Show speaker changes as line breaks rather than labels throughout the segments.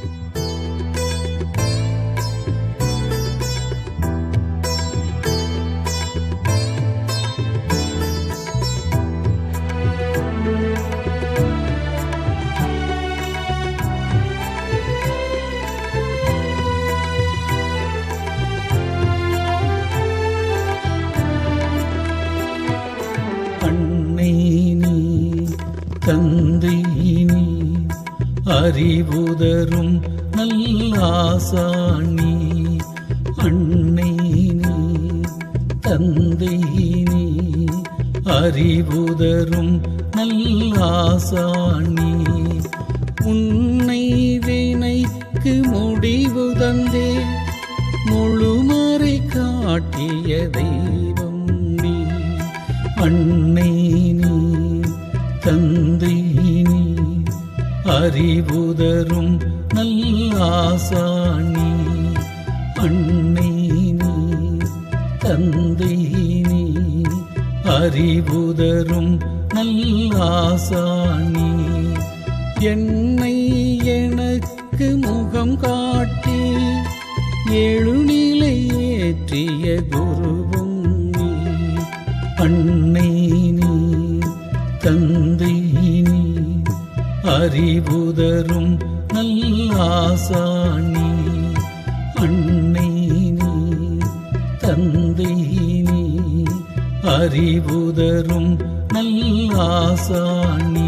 தந்தை நீ அறிவுதரும் நல்லாசானி அன்னை நீ தந்தை நீ அறிவுதரும் நல்லாசானி உன்னை வினைக்கு முடிவு தந்தே முழுமறை காட்டிய தெய்வம் நீ அன்னை நீ தந்தை நீ அறிவுதரும் நல்லாசானி அன்னை நீ தந்தை நீ அறிவுதரும் நல்லாசானி என்னை எனக்கு முகம் காட்டி எழுநிலை ஏற்றிய குருவும் நீ அன்னை நீ தந்தை நீ அறிவுதரும் நல்லாசானி அன்னை நீ தந்தை நீ அறிவுதரும் நல்லாசானி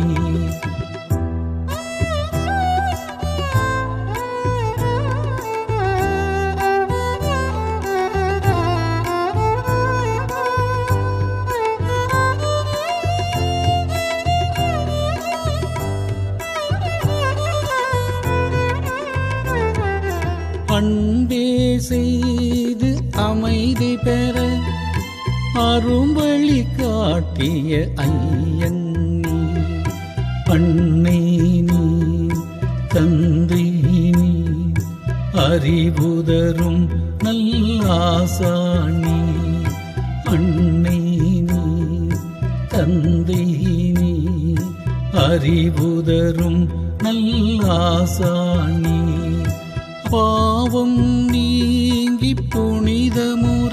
அன்பே செய்து அமைதி பெற அரும்பழி காட்டிய ஐயன் நீ அன்னை நீ தந்தை நீ அறிவுதரும் நல்லாசானி அன்னை நீ தந்தை நீ அறிவுதரும் நல்லாசானி பாவம் நீங்கி புனிதமுற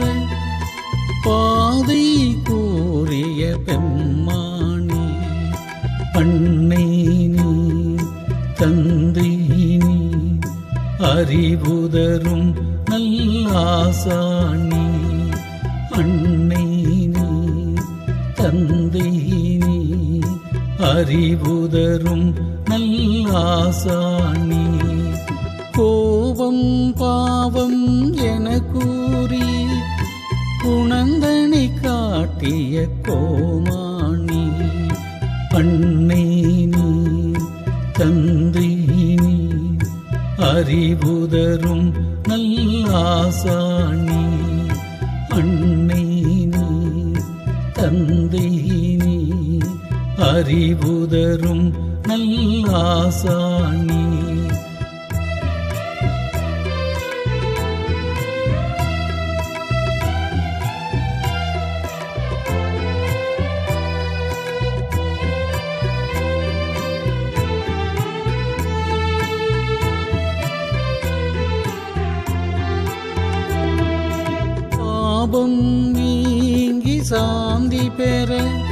பாதை கூறிய பெம்மானி அன்னை நீ தந்தை நீ அறிவுதரும் நல்லாசானி அன்னை நீ தந்தை நீ அறிவுதரும் நல்லாசானி கோபம் பாவம் என கூறி குணந்தனை காட்டிய கோமானி அன்னை நீ தந்தை நீ அறிவுதரும் நல்லாசானி அன்னை நீ தந்தை நீ அறிவுதரும் நல்லாசானி பாபம் நீங்கி சாந்தி பெற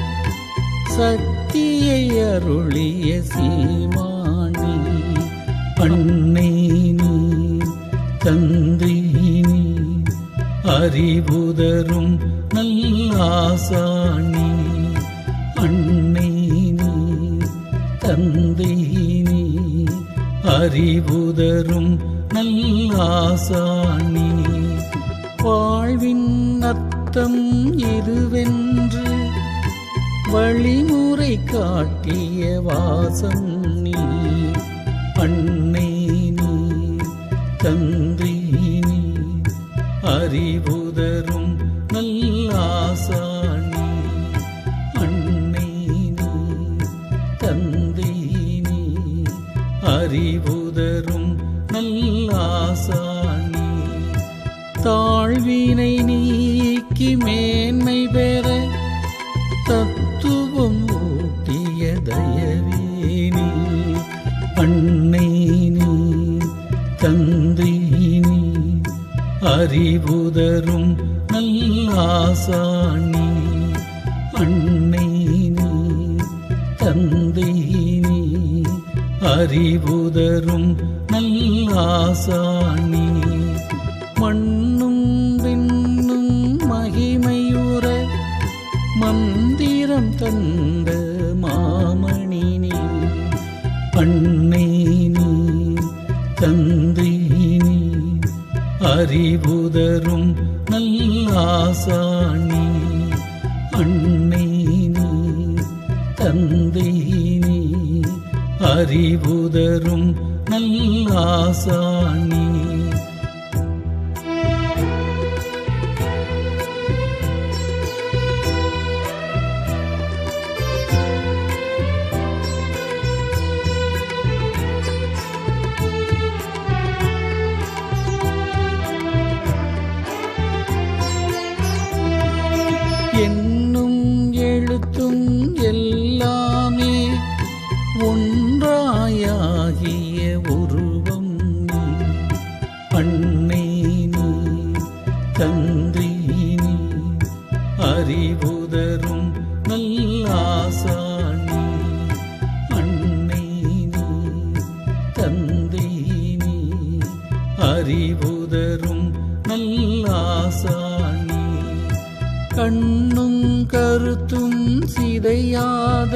சக்தியை அருளிய சீமானி அன்னை நீ தந்தை நீ அறிவுதரும் நல்லாசானி அன்னை நீ தந்தை நீ அறிவுதரும் நல்லாசானி வாழ்வின் அர்த்தம் இதுவென்று வழிமுறை காட்டிய வாசம் நீ அன்னை நீ தந்தை நீ அறிவுதரும் நல்லாசானி அன்னை நீ தந்தை நீ அறிவுதரும் நல்லாசானி தாழ்வினை நீக்கி மேன்மை பெற தத்துவம் ஊட்டிய தயவே நீ அன்னை நீ தந்தை நீ அறிவுதரும் நல்லாசானி அன்னை நீ தந்தை நீ அறிவுதரும் நல்லாசானி மண்ணும் விண்ணும் மகிமையுற மந்திரம் தந்த மாமணி நீ அன்னை நீ தந்தை நீ அறிவுதரும் நல்லாசானி அன்னை நீ தந்தை நீ அறிவுதரும் நல்லாசானி என்னும் எழுத்தும் எல்லாமே ஒன்றாயாகிய உருவம் நீ அன்னை நீ தந்தை நீ அறிவுதரும் நல்லாசானி அன்னை நீ தந்தை நீ அறிவுதரும் நல்லாசானி கண்ணும் கருத்தும் சிதையாத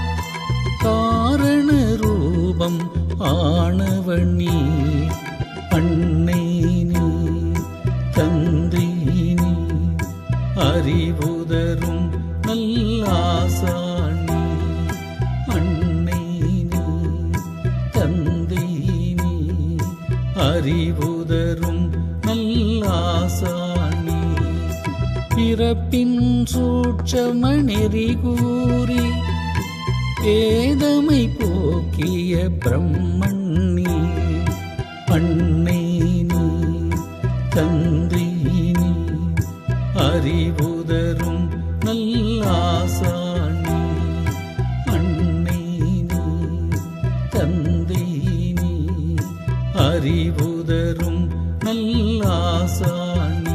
காரண ரூபம் ஆனவனி அன்னை நீ தந்தை நீ அறிவுதரும் நல்லாசானி அன்னை நீ தந்தை நீ அறிவுதரும் நல்லாசானி பிறப்பின் சூட்சம நெறி கூறி ஏதமை போக்கிய பிரம்மண்ணி அன்னை நீ தந்தை நீ அறிவுதரும் நல்லாசானி அன்னை நீ தந்தை நீ அறிவுதரும் நல்லாசானி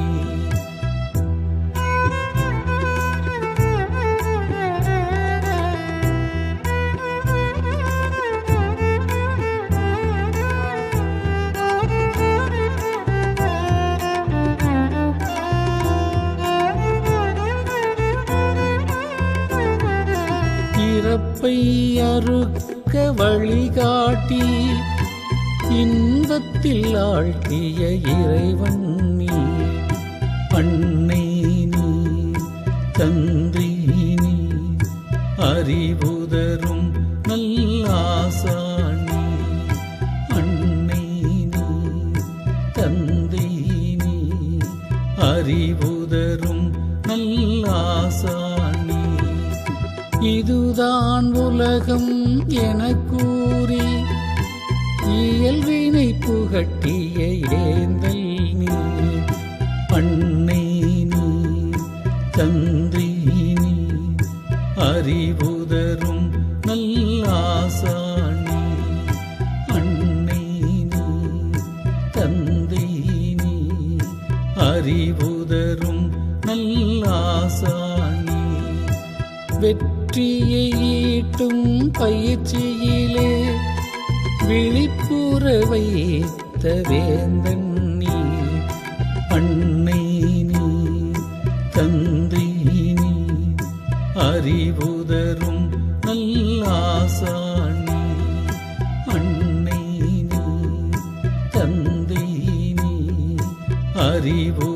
இறப்பை அறுக்க வழிகாட்டி இன்பத்தில் ஆழ்த்திய இறைவன் நீ அன்னை நீ தந்தை நீ அறிவுதரும் நல்லாசானி அன்னை நீ தந்தை நீ அறிவுதரும் நல்லாசானி இதுதான் உலகம் எனக் கூறி இயல்வினை புகட்டிய ஏந்தல் நீ அன்னை நீ தந்தை நீ அறிவுதரும் நல்லாசானி அன்னை நீ தந்தை நீ அறிவுதரும் நல்லாசானி வெற்றியை ஈட்டும் பயிற்சியிலே விழிப்புற வைத்த வேந்தன் நீ அன்னை நீ தந்தை நீ அறிவுதரும் நல்லாசானி அன்னை நீ தந்தை நீ அறிவு